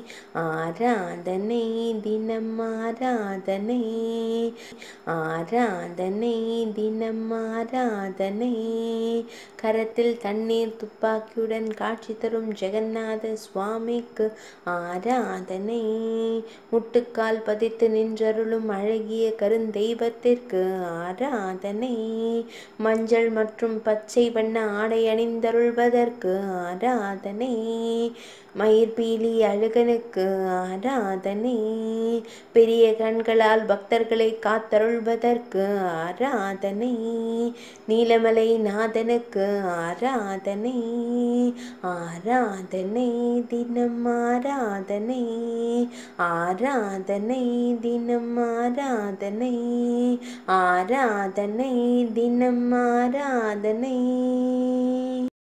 ஆராதனை தினம் ஆராதனை, ஆராதனை தினம் ஆராதனை. கரத்தில் தண்ணீர் துப்பாக்கியுடன் காட்சி தரும் ஜெகநாத சுவாமிக்கு ஆராதனை. முட்டுக்கால் பதித்து நின்றருளும் அழகிய கருந்தெய்வத்திற்கு ஆராதனை. மஞ்சள் மற்றும் பச்சை வண்ண ஆடை அணிந்தருள்வதற்கு ஆராதனை. மயிர்பீலி அழகனுக்கு ஆராதனை. பெரிய கண்களால் பக்தர்களை காத்தருள்வதற்கு ஆராதனை. நீலமலை நாதனுக்கு ஆராதனை. ஆராதனை தினம் ஆராதனை, ஆராதனை தினம் ஆராதனை, ஆராதனை தினம் ஆராதனை.